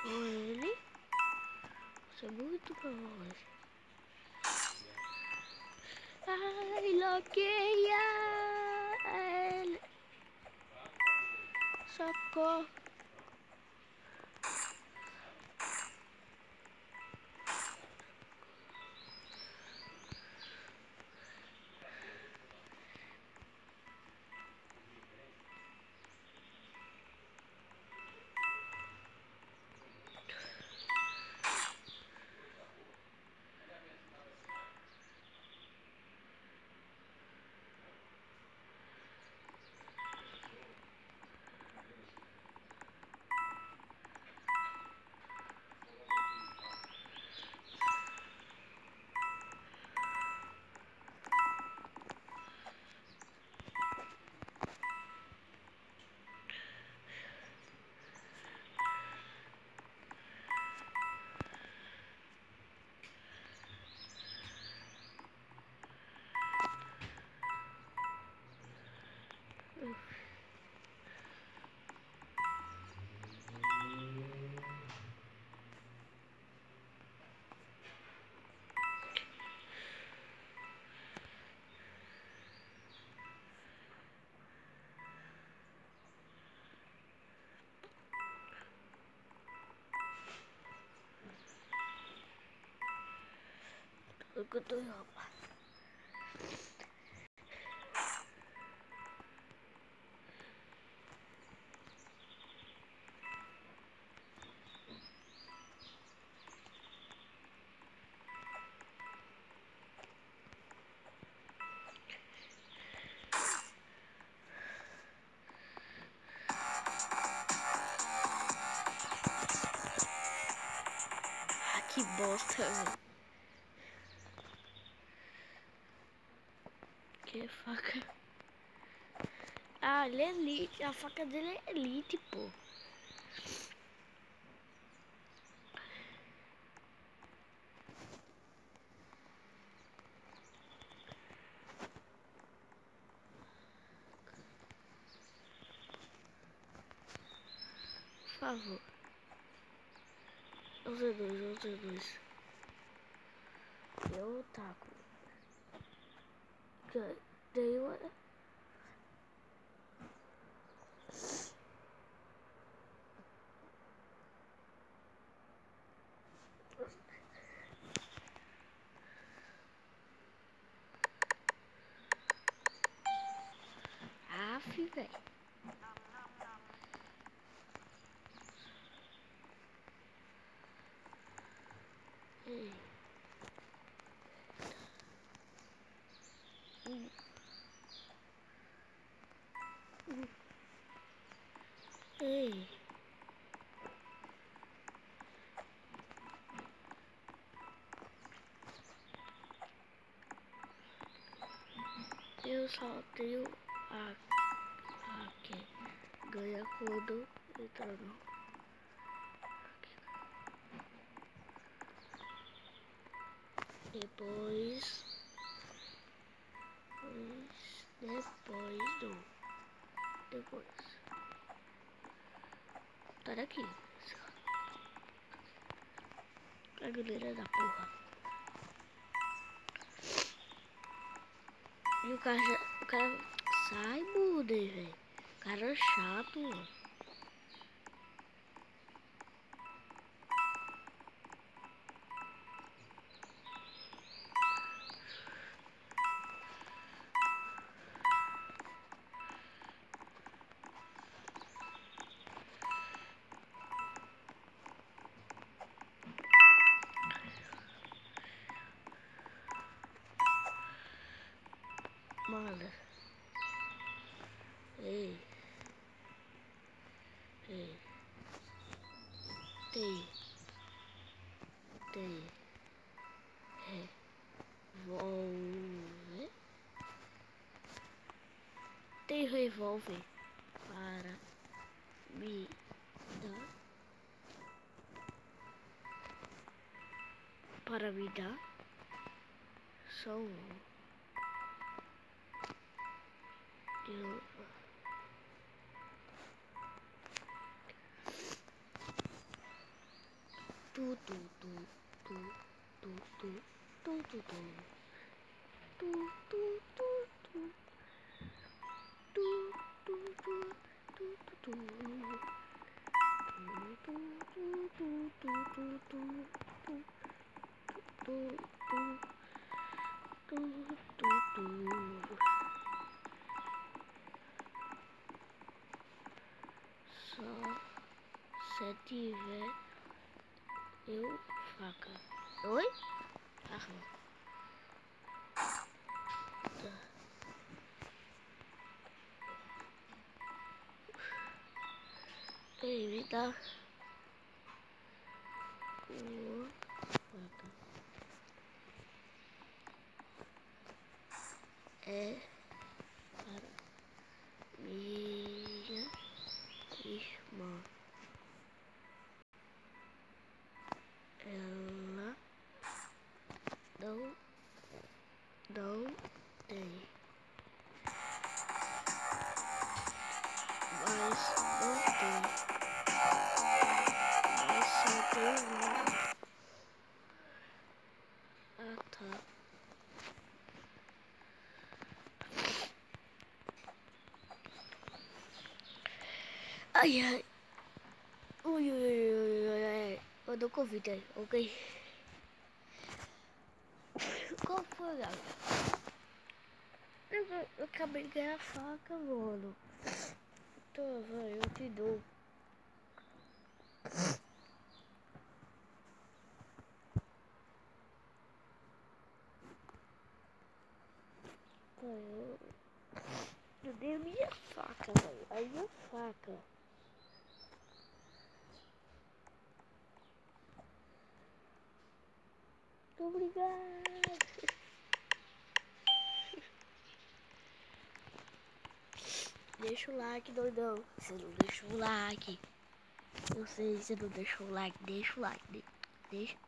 com ele. Isso é muito longe. Ai, bloqueia ele. Socorro. Eu tô roupa. Ah, que bosta, velho. Que faca. Ah, ele é elite. A faca dele é elite, pô. Por favor. Usa dois. Eu taco. Daí eu... Aff, velho. Ei. Ei. Eu só tenho a que ganha quando entra no... Depois tá daqui. A galera da porra. E o cara sai, muda, velho. O cara é chato, mano. Manda. Ei. Tem. Revólver. Tem revólver para me dar. Para me dar. Só um. Eu... Tu, tu, tu, tu, tu, tu, tu, tu, tu. Tu, tu, tu, tu. Tu, tu, tu, tu, tu, tu. Tu, tu, tu, tu, tu, tu, tu, tu, tu. Só se tiver eu faca. Oi? Faca. Ei, me dá uma faca. É para minha irmã. Ela não tem. Mas não tem. Mas só tem uma. Ah, tá. Ai, ai. Ui, ui, ui, ui, ui. Eu dou Covid aí, ok? Qual foi, galera? Eu acabei de ganhar a faca, mano. Então, vai, eu te dou. Eu dei a minha faca, velho. A minha faca. Muito obrigado. Deixa o like, doidão. Você não deixou o like. Eu sei, você não deixou o like. Deixa o like. Deixa.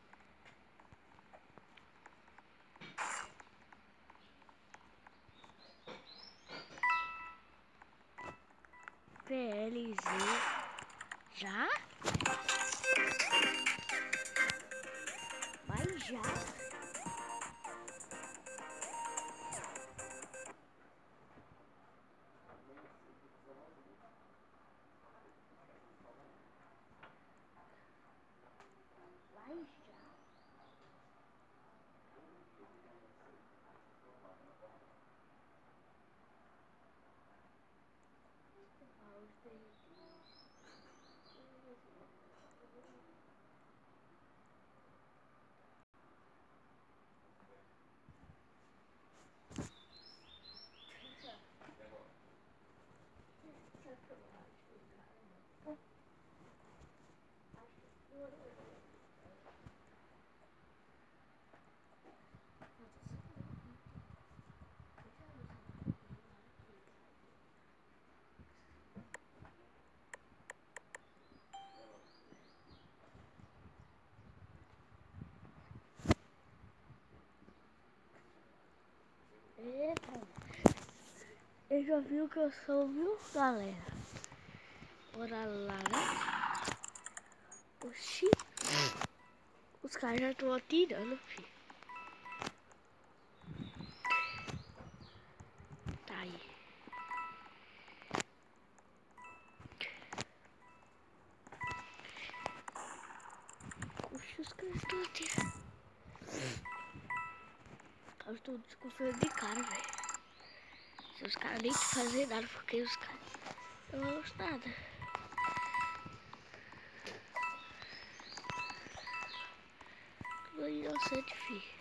PLZ. Já? Mas já? Mas já? Eita. Eu já vi o que eu sou, viu, galera? Bora lá, né? Oxi. Os caras já estão atirando, filho. Tá aí. Oxi, os caras estão atirando. Eu estou desconfiando de cara, velho. Se os caras nem fazer nada, porque os caras não vão nada. Tudo inocente, filho.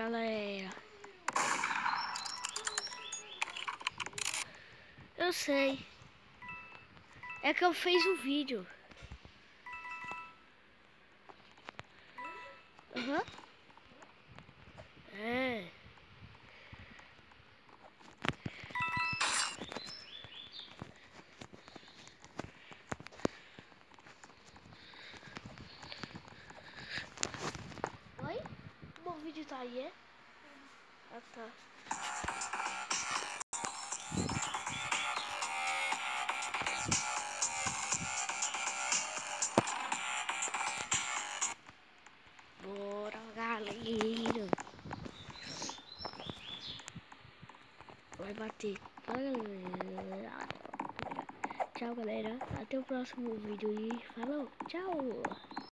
galera. Eu sei. É que eu fiz o vídeo. Aham. É. Oi? O meu vídeo tá aí, é? Ah, tá. Bora, galera. Vai bater. Tchau, galera. Até o próximo vídeo e falou. Tchau.